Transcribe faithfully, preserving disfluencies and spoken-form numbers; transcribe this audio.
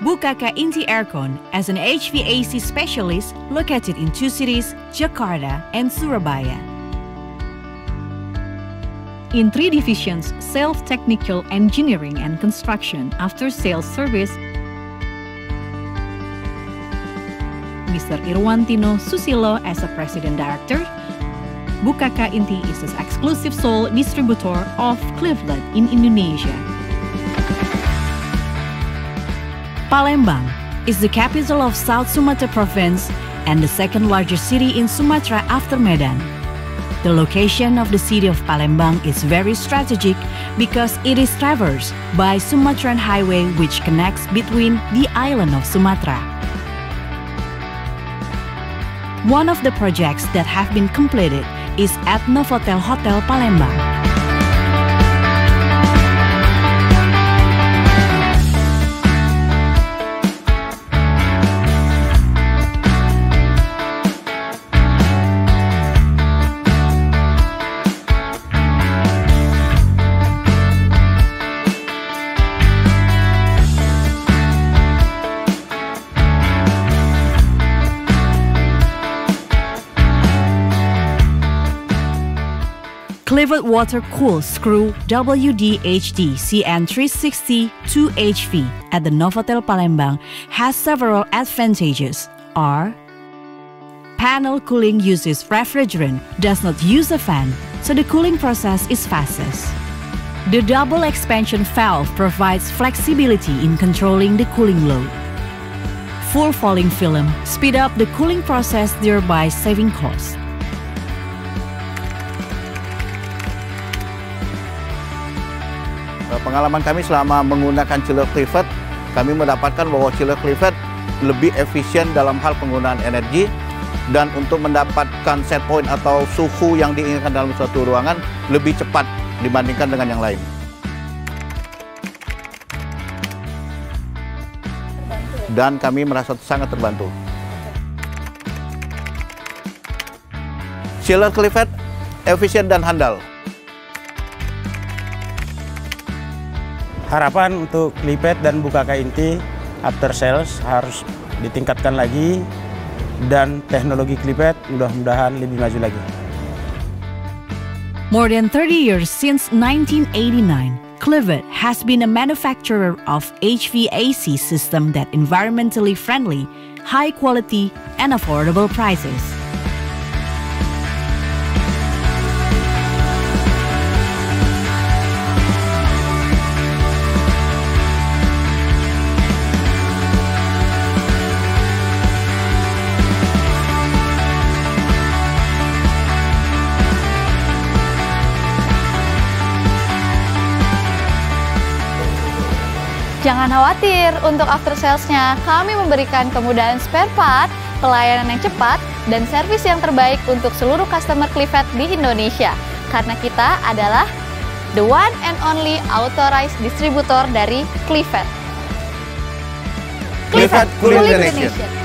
Bukaka Inti Aircon as an H V A C specialist located in two cities, Jakarta and Surabaya. In three divisions, sales, technical, engineering, and construction, after-sales service, Mister Irwantino Susilo as a President Director, Bukaka Inti is an exclusive sole distributor of Cleveland in Indonesia. Palembang is the capital of South Sumatra Province and the second largest city in Sumatra after Medan. The location of the city of Palembang is very strategic because it is traversed by Sumatran Highway which connects between the island of Sumatra. One of the projects that have been completed is at Novotel Hotel Palembang. Clivet Water Cool Screw W D H D C N three sixty two H V at the Novotel Palembang has several advantages are: panel cooling uses refrigerant, does not use a fan, so the cooling process is fastest. The double expansion valve provides flexibility in controlling the cooling load. Full falling film speed up the cooling process, thereby saving costs. Pengalaman kami selama menggunakan chiller Clivet, kami mendapatkan bahwa chiller Clivet lebih efisien dalam hal penggunaan energi dan untuk mendapatkan set point atau suhu yang diinginkan dalam suatu ruangan lebih cepat dibandingkan dengan yang lain. Dan kami merasa sangat terbantu. Chiller Clivet efisien dan handal. Harapan untuk Clivet dan Bukaka Inti after sales harus ditingkatkan lagi dan teknologi Clivet mudah-mudahan lebih maju lagi. More than thirty years since nineteen eighty-nine, Clivet has been a manufacturer of H V A C system that environmentally friendly, high quality, and affordable prices. Jangan khawatir, untuk after sales-nya kami memberikan kemudahan spare part, pelayanan yang cepat, dan servis yang terbaik untuk seluruh customer Clivet di Indonesia. Karena kita adalah the one and only authorized distributor dari Clivet. Clivet Cooling Indonesia.